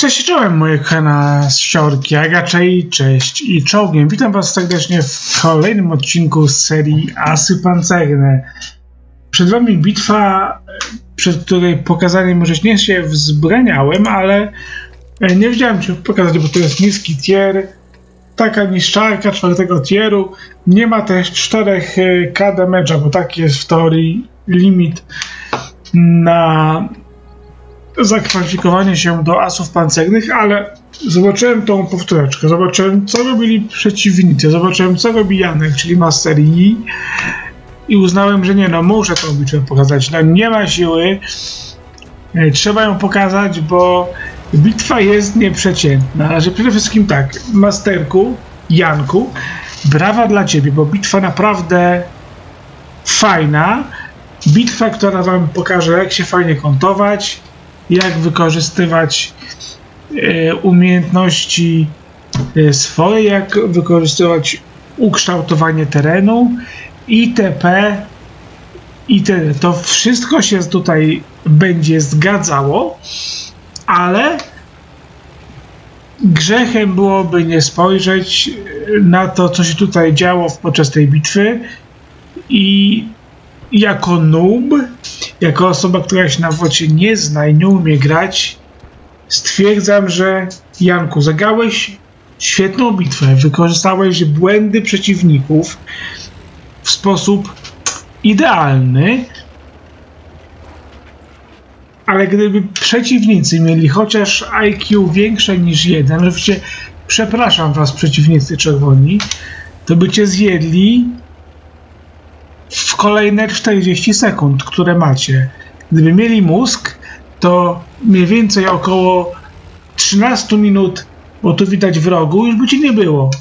Cześć, czołem moje kochane ściorki, a raczej cześć i czołgiem. Witam was serdecznie w kolejnym odcinku z serii Asy Pancerne. Przed wami bitwa, przed której pokazaniem może nie się wzbraniałem, ale nie wiedziałem ci pokazać, bo to jest niski tier. Taka niszczarka 4. tieru. Nie ma też 4k damage'a, bo taki jest w teorii limit na zakwalifikowanie się do asów pancernych, ale zobaczyłem tą powtóreczkę, zobaczyłem co robili przeciwnicy, zobaczyłem co robi Janek, czyli Master Yi, i uznałem, że nie, no muszę tą bitwę pokazać, no nie ma siły, trzeba ją pokazać, bo bitwa jest nieprzeciętna. Znaczy przede wszystkim tak, Masterku, Janku, brawa dla ciebie, bo bitwa naprawdę fajna, bitwa, która wam pokaże, jak się fajnie kontować, jak wykorzystywać umiejętności swoje, jak wykorzystywać ukształtowanie terenu itp. itd. To wszystko się tutaj będzie zgadzało, ale grzechem byłoby nie spojrzeć na to, co się tutaj działo podczas tej bitwy i jako noob, jako osoba, która się na WoCie nie zna i nie umie grać, stwierdzam, że Janku, zagrałeś świetną bitwę, wykorzystałeś błędy przeciwników w sposób idealny, ale gdyby przeciwnicy mieli chociaż IQ większe niż 1, oczywiście przepraszam was przeciwnicy czerwoni, to by cię zjedli w kolejne 40 sekund, które macie. Gdyby mieli mózg, to mniej więcej około 13 minut, bo tu widać wrogu, już by ci nie było.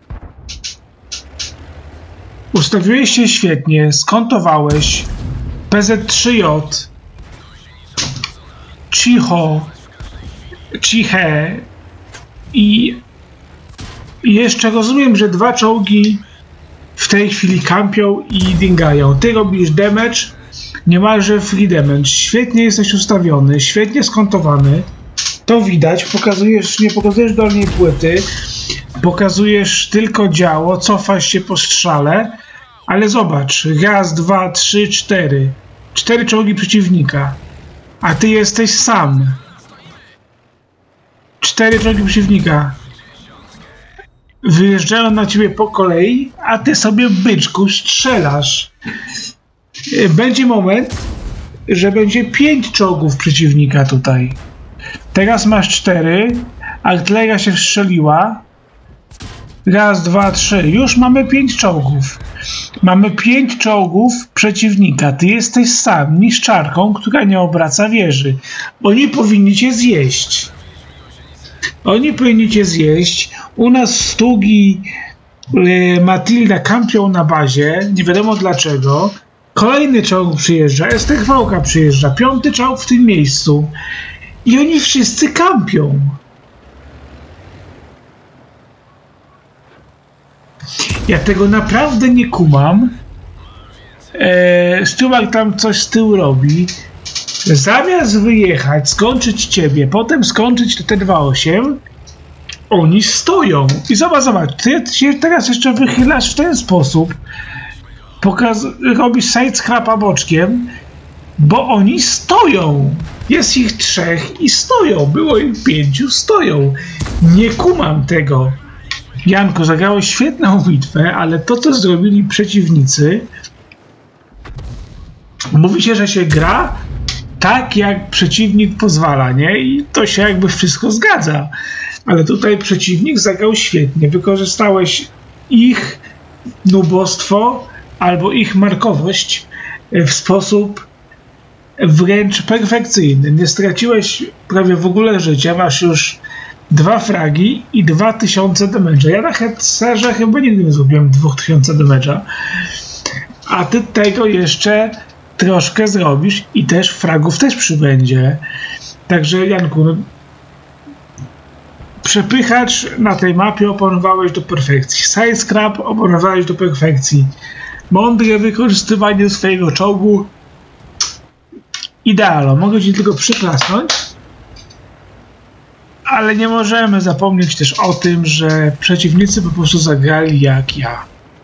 Ustawiłeś się świetnie, skontowałeś PZ3J, ciche i jeszcze rozumiem, że 2 czołgi w tej chwili kampią i dingają. Ty robisz damage, niemalże free damage. Świetnie jesteś ustawiony, świetnie skontowany. To widać. Pokazujesz, nie pokazujesz dolnej płyty. Pokazujesz tylko działo, cofasz się po strzale. Ale zobacz. 1, 2, 3, 4. 4 czołgi przeciwnika. A ty jesteś sam. 4 czołgi przeciwnika. Wyjeżdżają na ciebie po kolei, a ty sobie, byczku, strzelasz. Będzie moment, że będzie 5 czołgów przeciwnika tutaj. Teraz masz 4, artyleria się wstrzeliła. 1, 2, 3. Już mamy 5 czołgów. Mamy 5 czołgów przeciwnika. Ty jesteś sam, niszczarką, która nie obraca wieży. Oni powinni cię zjeść. Oni powinni cię zjeść. U nas Stugi, Matilda kampią na bazie, nie wiadomo dlaczego. Kolejny czołg przyjeżdża, STV przyjeżdża, 5. czołg w tym miejscu. I oni wszyscy kampią. Ja tego naprawdę nie kumam. Stuart tam coś z tyłu robi. Zamiast wyjechać, skończyć ciebie, potem skończyć te T28, oni stoją. I zobacz, ty się teraz jeszcze wychylasz w ten sposób. Robisz side-scrapa boczkiem, bo oni stoją. Jest ich 3 i stoją. Było ich 5, stoją. Nie kumam tego. Janku, zagrałeś świetną bitwę, ale to, co zrobili przeciwnicy, mówi się, że się gra tak, jak przeciwnik pozwala, nie? I to się jakby wszystko zgadza. Ale tutaj przeciwnik zagrał świetnie. Wykorzystałeś ich nubostwo albo ich markowość w sposób wręcz perfekcyjny. Nie straciłeś prawie w ogóle życia. Masz już 2 fragi i 2000 damage'a. Ja na headserze chyba nigdy nie zrobiłem 2000 damage'a. A ty tego jeszcze troszkę zrobisz i też fragów też przybędzie. Także Janku, no, przepychacz na tej mapie opanowałeś do perfekcji. Side-scrap opanowałeś do perfekcji. Mądre wykorzystywanie swojego czołgu. Idealno. Mogę ci tylko przyklasnąć. ale nie możemy zapomnieć też o tym, że przeciwnicy po prostu zagrali jak ja.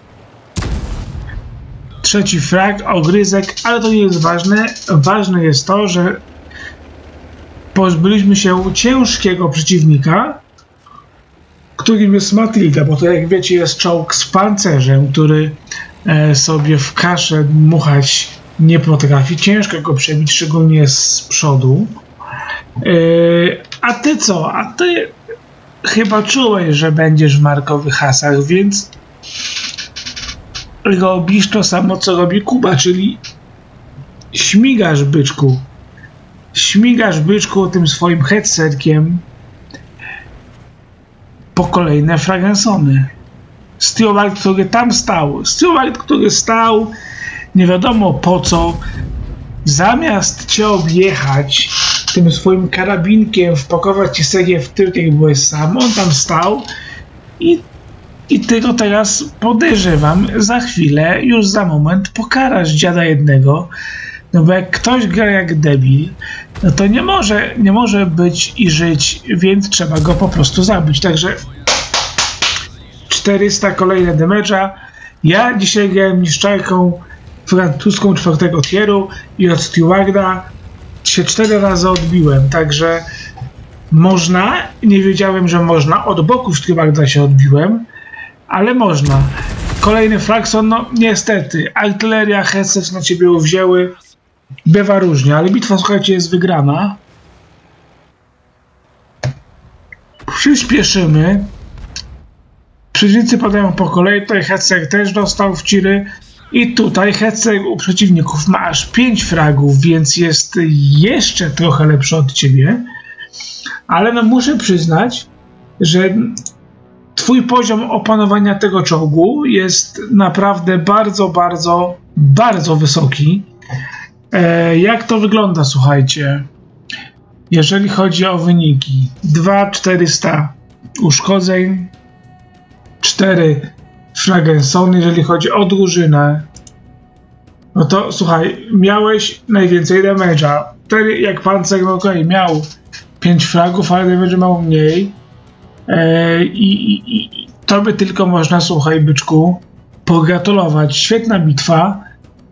Trzeci frag, ogryzek, ale to nie jest ważne. Ważne jest to, że pozbyliśmy się ciężkiego przeciwnika, którym jest Matilda, bo to jak wiecie jest czołg z pancerzem, który sobie w kaszę dmuchać nie potrafi. Ciężko go przebić, szczególnie z przodu. A ty co? A ty chyba czułeś, że będziesz w markowych hasach, więc robisz to samo, co robi Kuba, czyli śmigasz, byczku. Śmigasz, byczku, tym swoim headsetkiem po kolejne Fragensony. Stewart, który tam stał. Stewart, który stał nie wiadomo po co, zamiast cię objechać tym swoim karabinkiem, wpakować ci serię w tył, jak byłeś sam, on tam stał i ty go teraz, podejrzewam, za chwilę, już za moment pokarasz dziada jednego, no bo jak ktoś gra jak debil, no to nie może być i żyć, więc trzeba go po prostu zabić. Także 400 kolejne damage'a. Ja dzisiaj grałem niszczarką francuską 4. tieru i od Stewarda się 4 razy odbiłem, także można, nie wiedziałem, że można, od boku Stewarda się odbiłem, ale można. Kolejny Fragson, no niestety, artyleria, headset na ciebie uwzięły, bywa różnie, ale bitwa, słuchajcie, jest wygrana. Przyspieszymy. Przeciwnicy padają po kolei, tutaj headset też dostał w ciry i tutaj headset u przeciwników ma aż 5 fragów, więc jest jeszcze trochę lepszy od ciebie, ale no muszę przyznać, że twój poziom opanowania tego czołgu jest naprawdę bardzo wysoki. Jak to wygląda, słuchajcie, jeżeli chodzi o wyniki? 2400 uszkodzeń, 4 Fragensony. Jeżeli chodzi o drużynę, no to słuchaj, miałeś najwięcej damage'a. Wtedy jak pancer, no okej, miał 5 fragów, ale damage'a miał mniej. I to by tylko można, słuchaj, byczku, pogratulować. Świetna bitwa.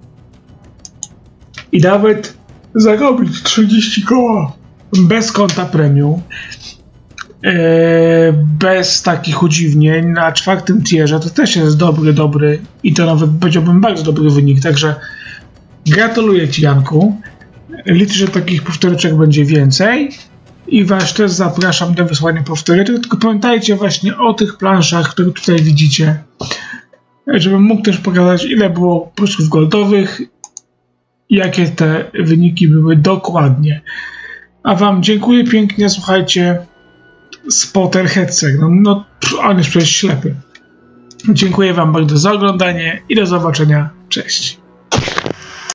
I nawet zarobić 30 koła bez konta premium. Bez takich udziwnień na 4. tierze to też jest dobry i to nawet powiedziałbym bardzo dobry wynik, także gratuluję ci, Janku. Liczę, że takich powtóreczek będzie więcej i was też zapraszam do wysłania powtóreczek, tylko pamiętajcie właśnie o tych planszach, które tutaj widzicie, żebym mógł też pokazać, ile było plusków goldowych i jakie te wyniki były dokładnie. A wam dziękuję pięknie, słuchajcie. Spotter headset, no on jest przecież ślepy. Dziękuję wam bardzo za oglądanie i do zobaczenia. Cześć.